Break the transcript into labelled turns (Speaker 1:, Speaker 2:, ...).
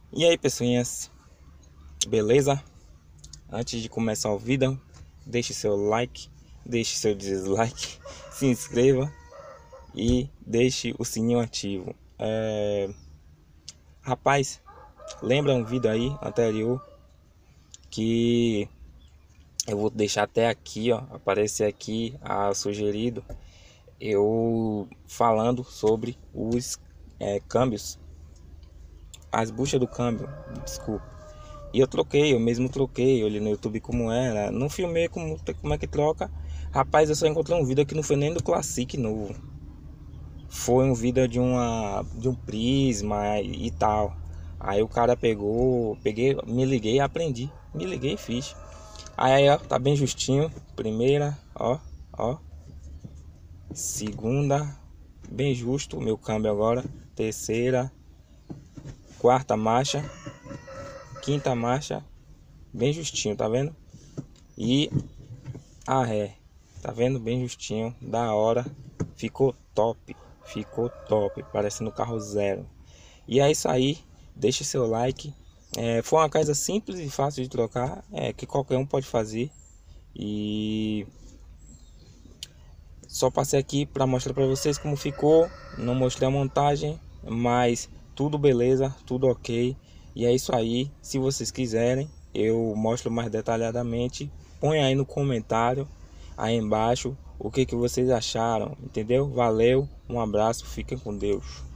Speaker 1: E aí, pessoinhas, beleza? Antes de começar o vídeo, deixe seu like, deixe seu dislike, se inscreva e deixe o sininho ativo. Rapaz, lembra um vídeo aí anterior que eu vou deixar até aqui, ó, aparecer aqui sugerido, eu falando sobre os câmbios, as buchas do câmbio, desculpa. E eu mesmo troquei, eu olhei no YouTube como era, não filmei como é que troca. Rapaz, eu só encontrei um vídeo que não foi nem do Classic novo. Foi um vídeo de um Prisma e tal. Aí o cara peguei, me liguei e aprendi. Me liguei e fiz. Aí, ó, tá bem justinho. Primeira, ó. Segunda, bem justo o meu câmbio agora. Terceira, quarta marcha, quinta marcha, bem justinho, tá vendo? E a ré, tá vendo? Bem justinho, da hora, ficou top, parecendo carro zero. E é isso aí, deixe seu like. Foi uma coisa simples e fácil de trocar, que qualquer um pode fazer. E só passei aqui para mostrar para vocês como ficou. Não mostrei a montagem, mas tudo beleza, tudo ok. E é isso aí. Se vocês quiserem, eu mostro mais detalhadamente. Põe aí no comentário aí embaixo o que vocês acharam, entendeu? Valeu, um abraço, fiquem com Deus.